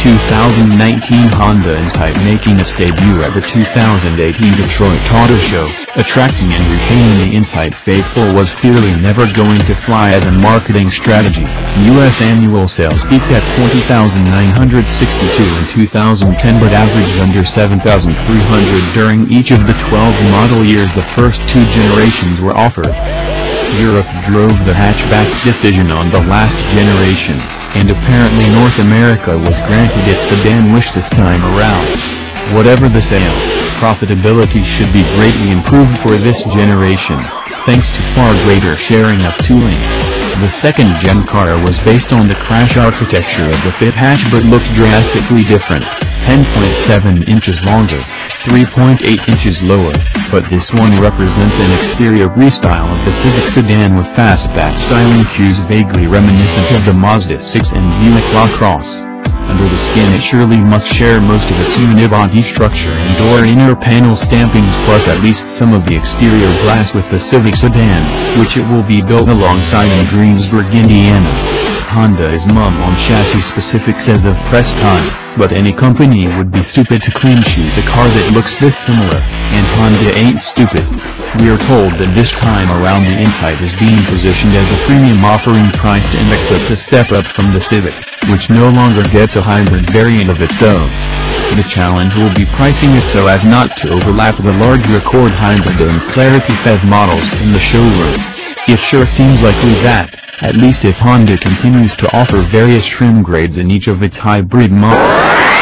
2019 Honda Insight making its debut at the 2018 Detroit Auto Show. Attracting and retaining the Insight faithful was clearly never going to fly as a marketing strategy. U.S. annual sales peaked at 20,962 in 2010 but averaged under 7,300 during each of the 12 model years the first two generations were offered. Europe drove the hatchback decision on the last generation, and apparently North America was granted its sedan wish this time around. Whatever the sales, profitability should be greatly improved for this generation, thanks to far greater sharing of tooling. The second-gen car was based on the crash architecture of the Fit hatch but looked drastically different, 10.7 inches longer, 3.8 inches lower, but this one represents an exterior restyle of the Civic sedan with fastback styling cues vaguely reminiscent of the Mazda 6 and Buick LaCrosse. Under the skin it surely must share most of its unibody structure and door inner panel stampings plus at least some of the exterior glass with the Civic sedan, which it will be built alongside in Greensburg, Indiana. Honda is mum on chassis specifics as of press time, but any company would be stupid to clean choose a car that looks this similar, and Honda ain't stupid. We are told that this time around the Insight is being positioned as a premium offering priced and equipped a step up from the Civic, which no longer gets a hybrid variant of its own. The challenge will be pricing it so as not to overlap the larger Accord hybrid and Clarity PHEV models in the showroom. It sure seems likely that, at least if Honda continues to offer various trim grades in each of its hybrid models.